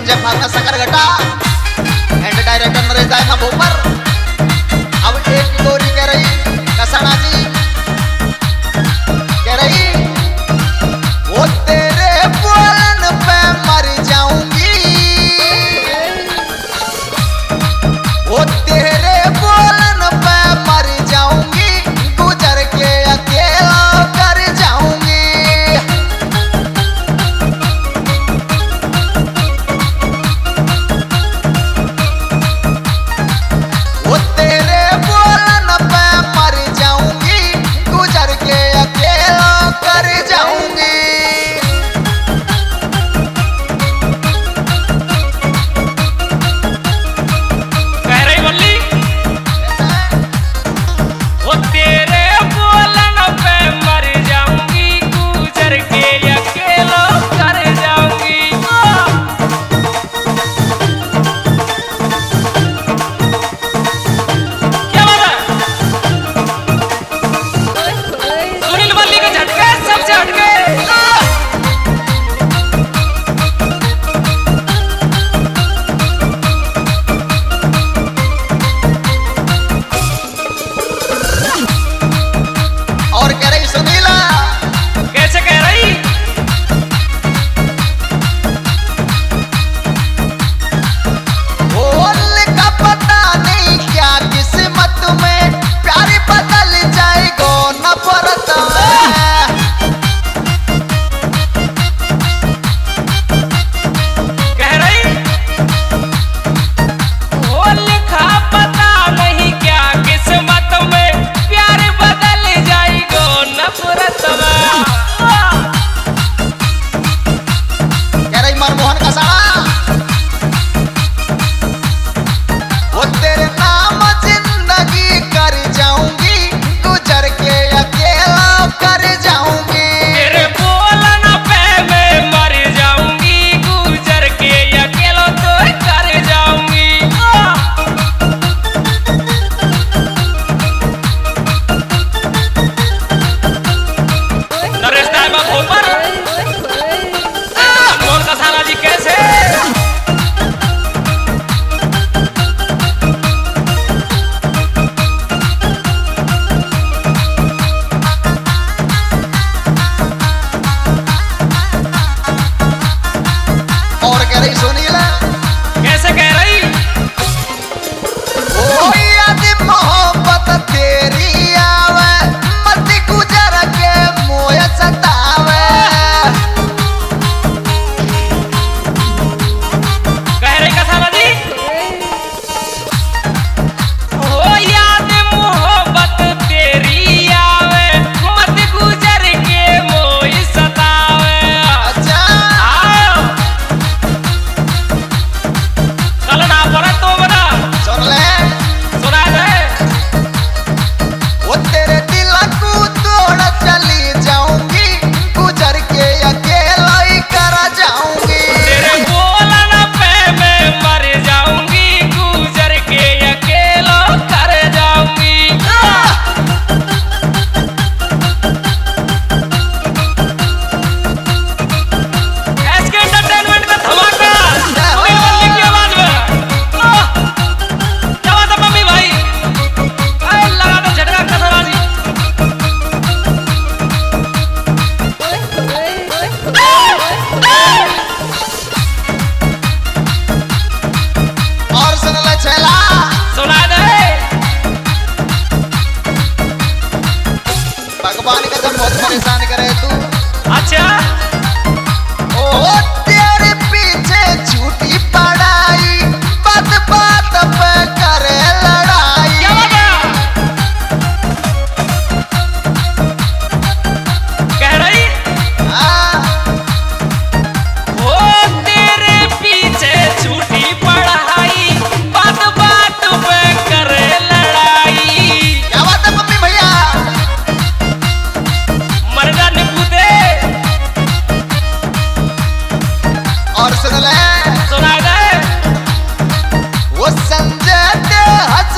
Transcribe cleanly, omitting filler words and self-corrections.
संजय फागना सकरघटा and director Naresh दाई का भोपर। अब एक गोरी कह रही कसाना जी कह रही वो तेरे बोलन पे मर जाऊंगी, वो तेरे बोलन पे मर जाऊंगी, गुजर के अकेला कर जाऊंगी। वो तेरे बोलन पे मर जाऊंगी, गुजर के अकेला कर जाऊंगी। कह रही बल्ली वो तेरे बोलन पे मर जाऊंगी, गुजर के अकेला कर जाऊंगी। क्या बात है? सुनील बल्ली के झटके सबसे हटके। और कह रही सुनीला कैसे कह रही? बोल का पता नहीं क्या किस्मत में, प्यार बदल जाएगा नफरत में। कह रही वो लिखा पता नहीं क्या किस्मत में, प्यार बदल जाएगा नफरत में। कह रही मनमोहन का साड़ा वो तेरे नाम जिंदगी कर जाऊंगी, गुजर के अकेला कर जाऊंगी। तेरे बोलन पे मैं मर जाऊंगी, गुजर के अकेला तो कर जाऊंगी। नरेश दाई बा भोपर। मोहन का साला जी कैसे? और कह रही सुनीला कैसे कह रही? ओ याद मोहब्बत तेरी आवे, मत गुजर के मोय सतावे। कह रही कसाना जी ओ याद मोहब्बत तेरी आवे, मत गुजर के मोई सतावे। अच्छा आओ कलना पड़ा तो बना सुन ले सुना दे। वो तेरे दिल को तोड़ चली जाऊंगी, गुजर के अकेला ही कर जाऊंगी। तेरे बोलन पे मैं मर जाऊंगी, गुजर के अकेला कर जाऊंगी। एसके एंटरटेनमेंट का धमाका सुनील बल्ली की आवाज में। क्या बात है मम्मी भाई? अरे लगा दो झटका कसरा जी। और सुन ले छेला सुना दे। भगवान का जब बहुत परेशान करे तू। अच्छा ओ तेरे पीछे झूठी पढ़ाई, बात बात पे करे लड़ाई। क्या बात है? कह रही हाँ, वो तेरे पीछे झूठी पढ़ाई, बात बात पे करे लड़ाई। क्या बात है मम्मी भैया? मरना निपू दे। और सुन ले सुना दे। वो संजय दे हंस